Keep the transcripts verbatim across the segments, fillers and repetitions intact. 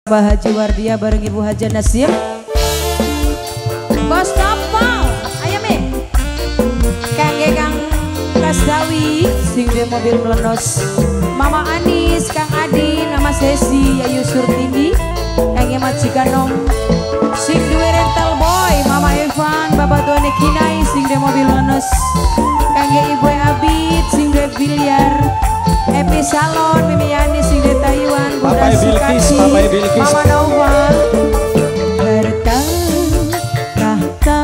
Pak Haji Wardia bareng Ibu Haja Nasim. Bos Kapal, ayo me. Kangge Kang Kasdawi, sing de mobil melenos. Mama Anis, Kang Adi, nama Sesi, Ayu Surtindi. Kangge majikan nom. Sing duwe rental boy, Mama Evan, Bapak Tuane Kinai, sing de mobil melenos. Kangge Ibu Abid, sing de biliar. Epi Salon, Mimi Yani, sing de Taiwan. Bapak Bilkis, Bapak Bilkis. Mama Nova. Harta, tahta,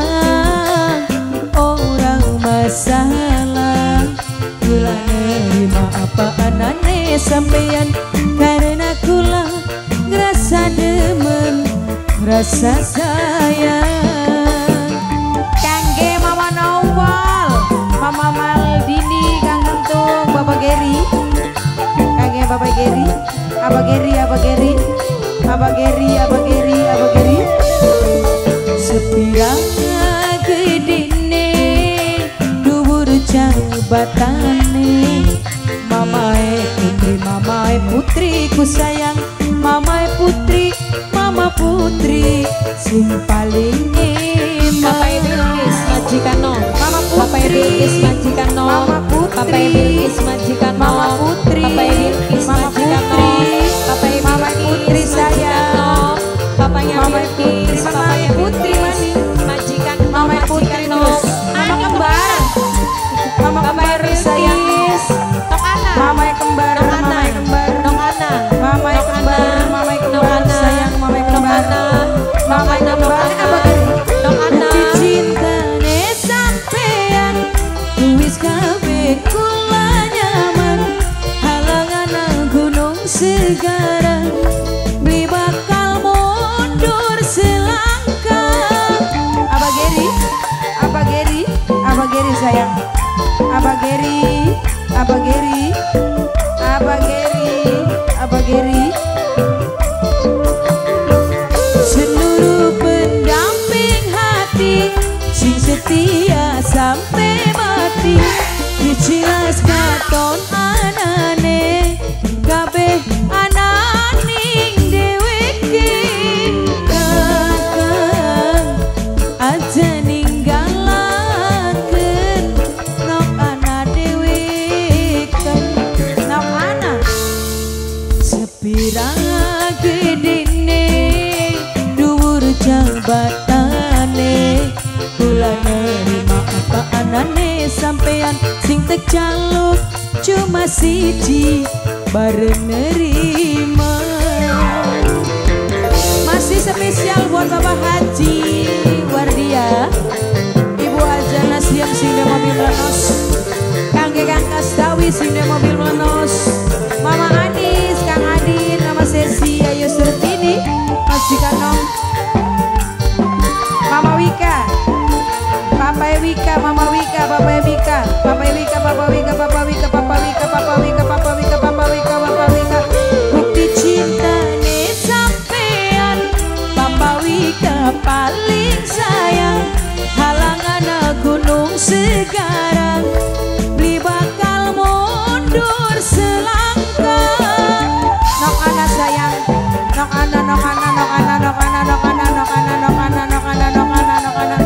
orang masalah. Kula nerima apa anane sampeyan, karena kula ngerasa demen, ngerasa sayang. Kangge Mama Naufal, Mama Maldini, Kang Kentung, Bapak Geri. Kangge Bapak Geri, Abah Geri, Abah Geri, Abah Geri, Abah Geri, Abah Geri. Sepirang gedene dhuwur jabatane, mamae putri, mamae putriku sayang, mamae putri, mama putri sing paling emang. Bapak Bilkis majikan nom, Mama Bapak putri, Bilkis majikan nom, Mama putri, Bapak Bilkis majikan nom, Mama putri, Bapak Bilkis Mama majikan putri, nom, Bapak Mama putri sayang, Bapaknya Mama Bilkis, putri, Mama Bapaknya putri mani, majikan Mama putri terus, Mama kembar, Mama kembar sayang, Tok Ana, Mama kembar, Tok Mama Ana, kembar, Tok Ana, Mama Tok kembar, Ana, Mama Tok kembar Ana, sayang, Mama Tok kembar, Ana, Mama Tok Ana, kembar, Abah Geri. Tok Ana. Cintane sampean wis kabeh kula nyaman, halangan gunung segara beli bakal mundur selangkah. Abah Geri, Abah Geri, Abah Geri sayang, Abah Geri, Abah Geri, Abah Geri, Abah Geri. Seluruh pendamping hati sing setia sampai mati, dicilas katon anane kabeh ananing dheweke. Kakang aja ninggalaken nok ana dhewekan, nok ana sepirang gedene dhuwur jabatane, kula nerima apa anane sampean, sing tek jaluk cuma siji bareng nerima. Masih spesial buat Bapak Haji Wardia, Ibu Haja Nasim sing de mobil melenos, Kangge Kang Kasdawi sing de mobil melenos, Mama Anis, Kang Adin, Mama Sesi, Ayu Surtini, majikan nom, Mama Wika, Papa Wika, Mama Wika, Papa Wika, Papa Wika, Papa Wika, Papa Wika, Papa Wika, Papa Wika, Papa Wika, Papa Wika, Papa Wika. Bukti cintane sampean, Papa Wika paling sayang, halangan gunung segarang beli bakal mundur selangkah. Nok ana sayang, nok ana, nok ana, nok ana, nok ana, nok ana, nok ana, nok ana, nok ana, nok ana, nok ana.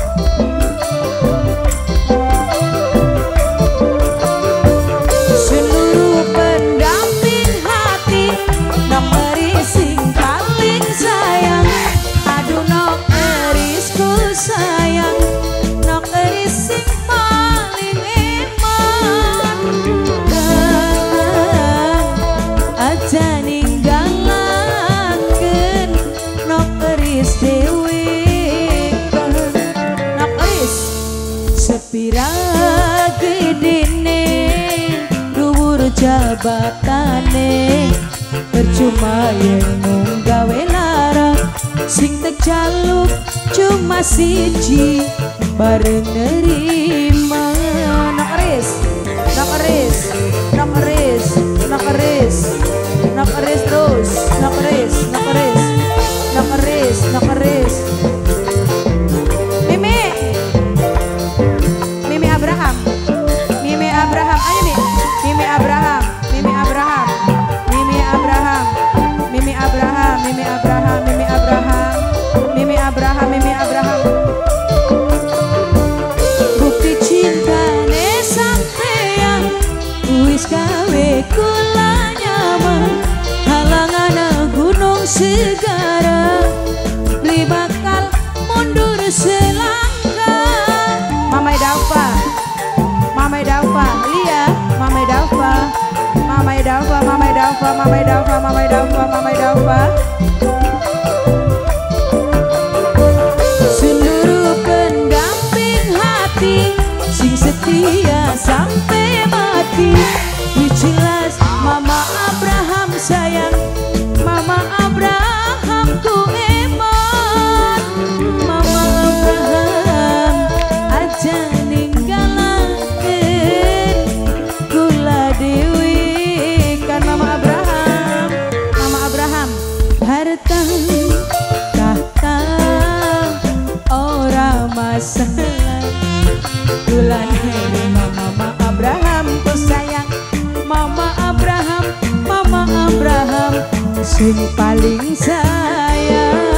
Seluruh pendamping hati, nok eris sing paling sayang, aduh nok erisku sayang, nok eris sing paling eman. Kakang aja ninggalaken nok eris dhewekan, nok eris sepira gedene dhuwur jabatane, percuma yen mung gawe lara, sing tek jaluk cuma siji bareng nerima. Nok eris, nok eris, nok eris, nok eris, nok eris terus, nok eris, nok eris, nok eris, nok eris. Mimi, Mimi Abraham, Mimi Abraham, ayo nih, Mimi Abraham, Mimi Abraham, Mimi Abraham, Mimi Abraham, Mimi Abraham, Mimi Abraham, Mimi Abraham, Mimi Abraham. Bukti cintane sampeyan wis gawe kula nyaman. Halangan gunung segara beli bakal mundur selangkah. Mamai Dafa, Mamai Dafa, Lia, Mamai Dafa, Mamai Dafa, Mamai Dafa, Mamai Dafa, Mamai Dafa, Mamai Dafa. Seluruh pendamping hati sing setia sampai mati. Jelas Mama Abraham sayang, Mama Abraham ku emon. Mama Abraham aja ninggalaken kula dewi. Kan Mama Abraham, Mama Abraham harta tahta ora masalah. Kula dewi Mama Abraham ku sayang, Mama Abraham, Mama Abraham sing paling sayang.